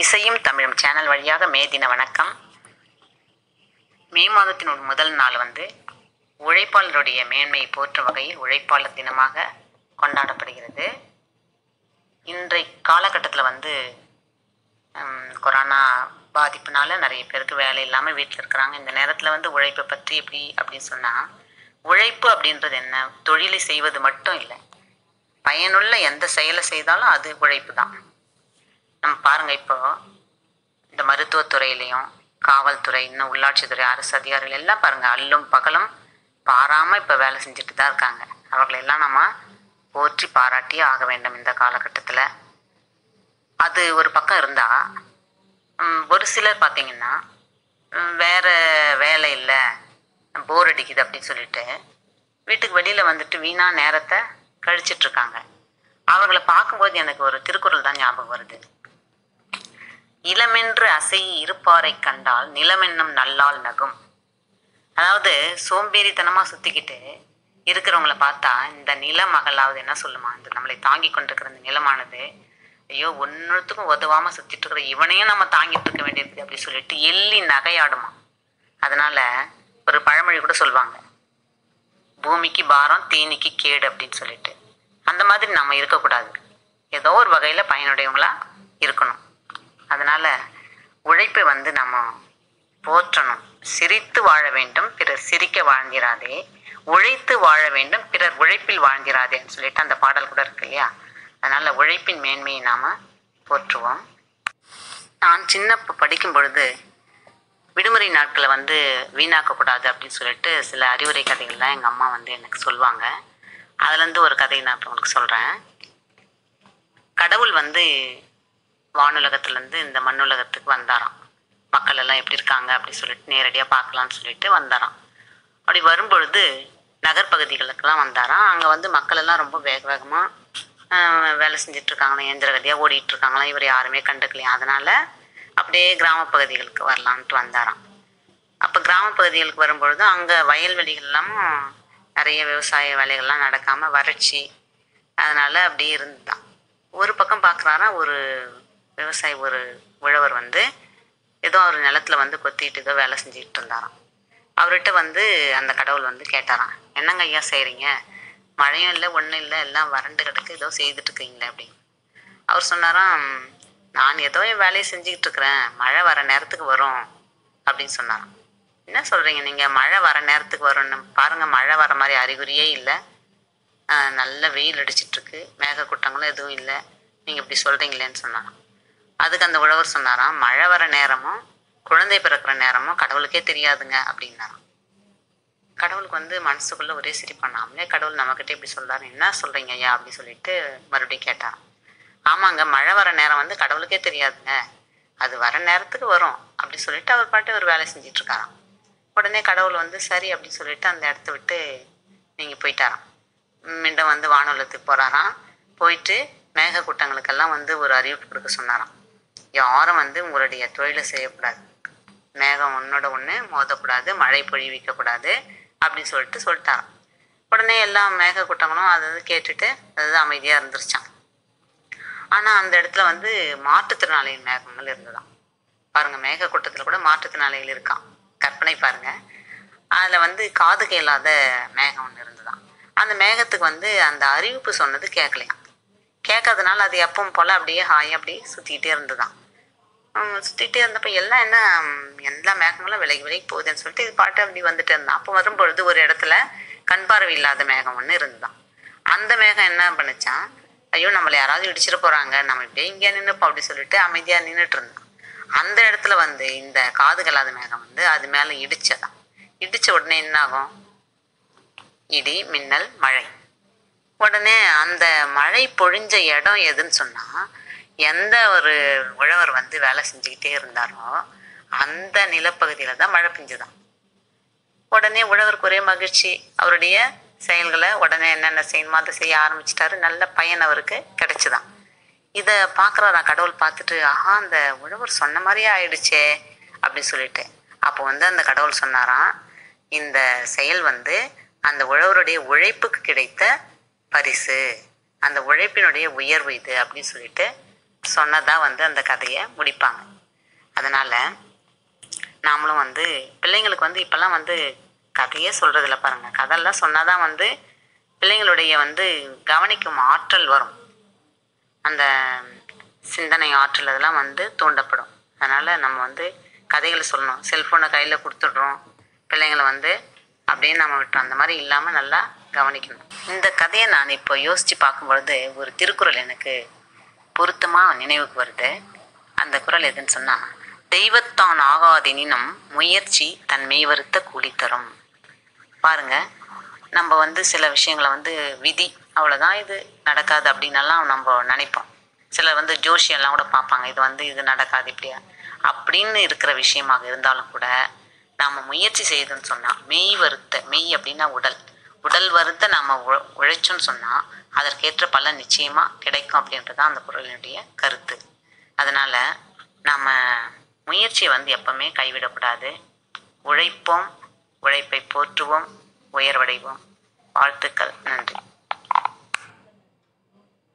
இசையும் தமிழும் சேனல் வழியாக மே தின வணக்கம். மே மாதத்தின் முதல் நாள் உழைப்பாளருடைய மேன்மையை போற்றும் வகையில் உழைப்பாளர் தினமாக கொண்டாடப்படுகிறது. இன்றைய காலகட்டத்தில் கொரோனா பாதிப்புனால நிறைய பேருக்கு வேலை இல்லாமல் வீட்டில் இருக்கிறாங்க. இந்த நேரத்தில் உழைப்பை பற்றி எப்படி அப்படின்னு சொன்னால், உழைப்பு அப்படின்றது என்ன, தொழிலை செய்வது மட்டும் இல்லை, பயனுள்ள எந்த செயலை செய்தாலும் அது உழைப்பு தான். நம்ம பாருங்கள், இப்போ இந்த மருத்துவத்துறையிலையும் காவல்துறை, இன்னும் உள்ளாட்சித்துறை, அரசு அதிகாரிகள் எல்லாம் பாருங்கள், அல்லும் பகலும் பாராமல் இப்போ வேலை செஞ்சுட்டு தான் இருக்காங்க. அவர்களெல்லாம் நம்ம போற்றி பாராட்டியே ஆக வேண்டும். இந்த காலகட்டத்தில் அது ஒரு பக்கம் இருந்தால், ஒரு சிலர் பார்த்திங்கன்னா வேறு வேலை இல்லை, போர் அடிக்குது அப்படின்னு சொல்லிட்டு வீட்டுக்கு வெளியில் வீணாக நேரத்தை கழிச்சிட்ருக்காங்க. அவர்களை பார்க்கும்போது எனக்கு ஒரு திருக்குறள் தான் ஞாபகம் வருது. இளமென்று அசை இருப்பாரை கண்டால் நிலமென்னும் நல்லால் நகும். அதாவது சோம்பேறித்தனமாக சுற்றிக்கிட்டு இருக்கிறவங்கள பார்த்தா இந்த நிலமகளாவது என்ன சொல்லுமா, இந்த நம்மளை தாங்கி கொண்டிருக்கிற இந்த நிலமானது, ஐயோ ஒன்றுத்துக்கும் உதவாமல் சுற்றிட்டு இருக்கிற இவனையும் நம்ம தாங்கிட்டு இருக்க வேண்டியிருக்கு அப்படி சொல்லிட்டு எள்ளி நகையாடுமா. அதனால் ஒரு பழமொழி கூட சொல்லுவாங்க, பூமிக்கு பாரம் தீனிக்கு கேடு அப்படின்னு சொல்லிட்டு. அந்த மாதிரி நம்ம இருக்கக்கூடாது, ஏதோ ஒரு வகையில் பயனுடையவங்களாக இருக்கணும். அதனால் உழைப்பை நம்ம போற்றணும். சிரித்து வாழ வேண்டும், பிறர் சிரிக்க வாழ்ந்திராதே, உழைத்து வாழ வேண்டும், பிறர் உழைப்பில் வாழ்ந்திராதேன்னு சொல்லிட்டு அந்த பாடல் கூட இருக்கு இல்லையா. அதனால் உழைப்பின் மேன்மையை நாம் போற்றுவோம். நான் சின்ன படிக்கும் பொழுது விடுமுறை நாட்களை வீணாக்கக்கூடாது அப்படின்னு சொல்லிட்டு சில அறிவுரை கதைகள்லாம் எங்கள் அம்மா எனக்கு சொல்லுவாங்க. அதுலேருந்து ஒரு கதை நான் இப்போ உங்களுக்கு சொல்கிறேன். கடவுள் வானுலகத்துலேருந்து இந்த மண்ணுலகத்துக்கு வந்தாராம். மக்கள் எல்லாம் எப்படி இருக்காங்க அப்படி சொல்லிட்டு நேரடியாக பார்க்கலான்னு சொல்லிட்டு வந்தாராம். அப்படி வரும்பொழுது நகர்பகுதிகளுக்கெல்லாம் வந்தாராம். அங்கே மக்கள் எல்லாம் ரொம்ப வேகமாக வேலை செஞ்சிட்ருக்காங்களா, இயந்திரகதியாக ஓடிட்டுருக்காங்களாம். இவர் யாருமே கண்டுக்கலையா. அதனால் அப்படியே கிராம பகுதிகளுக்கு வரலான்ட்டு வந்தாராம். அப்போ கிராம பகுதிகளுக்கு வரும்பொழுது அங்கே வயல்வெளிகள்லாம் நிறைய விவசாய வேலைகள்லாம் நடக்காமல் வறட்சி, அதனால் அப்படியே இருந்துதான். ஒரு பக்கம் பார்க்குறாரா, ஒரு விவசாயி, ஒரு உழவர் ஏதோ ஒரு நிலத்தில் கொத்திட்டு ஏதோ வேலை செஞ்சுக்கிட்டு இருந்தாராம். அவர்கிட்ட அந்த கடவுள் கேட்டாராம், என்னங்க ஐயா செய்கிறீங்க, மழையும் இல்லை ஒன்றும் இல்லை, எல்லாம் வறண்டு கிடக்கு, ஏதோ செய்துட்ருக்கீங்களே அப்படின்னு. அவர் சொன்னாராம், நான் ஏதோ என் வேலையை செஞ்சுக்கிட்டு இருக்கிறேன், மழை வர நேரத்துக்கு வரும் அப்படின்னு சொன்னாராம். என்ன சொல்கிறீங்க நீங்கள், மழை வர நேரத்துக்கு வரும்னு பாருங்கள், மழை வர மாதிரி அறிகுறியே இல்லை, நல்ல வெயில் அடிச்சிட்ருக்கு, மேகக்கூட்டங்களும் எதுவும் இல்லை, நீங்கள் இப்படி சொல்கிறீங்களேன்னு சொன்னாராம். அதுக்கு அந்த உழவர் சொன்னாராம், மழை வர நேரமும் குழந்தை பிறக்கிற நேரமும் கடவுளுக்கே தெரியாதுங்க அப்படின்னாராம். கடவுளுக்கு மனசுக்குள்ளே ஒரே சிரிப்பானாமலே, கடவுள் நம்மக்கிட்ட இப்படி சொல்கிறாரு, என்ன சொல்கிறீங்க ஐயா அப்படி சொல்லிட்டு மறுபடியும் கேட்டாராம். ஆமாங்க, மழை வர நேரம் கடவுளுக்கே தெரியாதுங்க, அது வர நேரத்துக்கு வரும் அப்படி சொல்லிட்டு அவர் பாட்டு ஒரு வேலை செஞ்சிட்ருக்காராம். உடனே கடவுள் சரி அப்படி சொல்லிட்டு அந்த இடத்த விட்டு நீங்கள் போயிட்டாராம். மீண்டும் வானுலகத்துக்கு போகிறாராம். போயிட்டு மேகக்கூட்டங்களுக்கெல்லாம் ஒரு அறிவிப்பு கொடுக்க சொன்னாராம், யாரும் உங்களுடைய தொழிலை செய்யக்கூடாது, மேகம் ஒன்றோட ஒன்று மோதக்கூடாது, மழை பொழிவிக்கக்கூடாது அப்படின்னு சொல்லிட்டாராம். உடனே எல்லா மேகக்கூட்டங்களும் அதை கேட்டுட்டு அது அமைதியாக இருந்துருச்சான். ஆனால் அந்த இடத்துல மாற்றுத்திறனாளிகள் மேகங்கள் இருந்ததாம். பாருங்கள், மேகக்கூட்டத்தில் கூட மாற்றுத்திறனாளிகள் இருக்கான், கற்பனை பாருங்கள். அதில் காது கேளாத மேகம் ஒன்று இருந்ததாம். அந்த மேகத்துக்கு அந்த அறிவிப்பு சொன்னது கேட்கலையாம். கேட்காதனால அது எப்பவும் போல் அப்படியே ஹாய் அப்படியே சுற்றிக்கிட்டே இருந்ததாம். சுற்றிகிட்டே இருந்தப்போ எல்லாம் என்ன, எல்லா மேகங்களும் விலகி விலகி போகுதுன்னு சொல்லிட்டு இது பாட்டு அப்படி வந்துட்டு இருந்தான். அப்போ வரும்பொழுது ஒரு இடத்துல கண் பார்வை இல்லாத மேகம் ஒன்று இருந்ததாம். அந்த மேகம் என்ன பண்ணுச்சான், ஐயோ நம்மளை யாராவது இடிச்சிட போகிறாங்க, நம்ம இப்படியே இங்கே நின்றுப்போம் அப்படி சொல்லிட்டு அமைதியாக நின்றுட்டு இருந்தான். அந்த இடத்துல இந்த காதுகளாத மேகம் அது மேலே இடிச்சதான். இடித்த உடனே என்ன ஆகும், இடி மின்னல் மழை. உடனே அந்த மழை பொழிஞ்ச இடம் எதுன்னு சொன்னால், எந்த ஒரு உழவர் வேலை செஞ்சுக்கிட்டே இருந்தாரோ அந்த நிலப்பகுதியில் தான் மழை பெஞ்சுதான். உடனே உழவருக்கு ஒரே மகிழ்ச்சி, அவருடைய செயல்களை உடனே என்னென்ன செய்யணுமோ அதை செய்ய ஆரம்பிச்சிட்டாரு. நல்ல பயன் அவருக்கு கிடைச்சிதான். இதை பார்க்குறாராம் கடவுள். பார்த்துட்டு, ஆஹா அந்த உழவர் சொன்ன மாதிரியே ஆயிடுச்சே அப்படின்னு சொல்லிட்டு. அப்போ அந்த கடவுள் சொன்னாராம், இந்த செயல் அந்த உழவருடைய உழைப்புக்கு கிடைத்த பரிசு, அந்த உழைப்பினுடைய உயர்வு இது அப்படின்னு சொல்லிட்டு சொன்னதாக வந்து அந்த கதையை முடிப்பாங்க. அதனால் நாமளும் வந்து பிள்ளைங்களுக்கு வந்து இப்போல்லாம் வந்து கதையே சொல்கிறதில்ல பாருங்கள். கதையெல்லாம் சொன்னால் தான் வந்து பிள்ளைங்களுடைய வந்து கவனிக்கும் ஆற்றல் வரும். அந்த சிந்தனை ஆற்றல் அதெல்லாம் வந்து தூண்டப்படும். அதனால் நம்ம வந்து கதைகளை சொல்லணும். செல்ஃபோனை கையில் கொடுத்துட்றோம், பிள்ளைங்களை வந்து அப்படின்னு நம்ம விட்டோம். அந்த மாதிரி இல்லாமல் நல்லா கவனிக்கணும். இந்த கதையை நான் இப்போ யோசித்து பார்க்கும்பொழுது ஒரு திருக்குறள் எனக்கு பொருத்தமாக நினைவுக்கு வருது. அந்த குறள் எதுன்னு சொன்னால், தெய்வத்தான் ஆகாதெனினும் முயற்சி தன் மெய்வருத்த கூலி தரும். பாருங்க, நம்ம வந்து சில விஷயங்களை வந்து விதி அவ்வளோதான், இது நடக்காது அப்படின்னெல்லாம் நம்ம நினைப்போம். சிலர் வந்து ஜோஷியெல்லாம் கூட பார்ப்பாங்க, இது வந்து இது நடக்காது இப்படியா அப்படின்னு இருக்கிற விஷயமாக இருந்தாலும் கூட நாம் முயற்சி செய்யுதுன்னு சொன்னால் மெய் வருத்த, மெய் அப்படின்னா உடல் வருத்த நாம் உழைச்சோன்னு சொன்னால் அதற்கேற்ற பலன் நிச்சயமாக கிடைக்கும் அப்படின்றது தான் அந்த குறளினுடைய கருத்து. அதனால் நாம் முயற்சியை வந்து எப்பவுமே கைவிடக்கூடாது. உழைப்போம், உழைப்பை போற்றுவோம், உயர்வடைவோம். வாழ்த்துக்கள். நன்றி.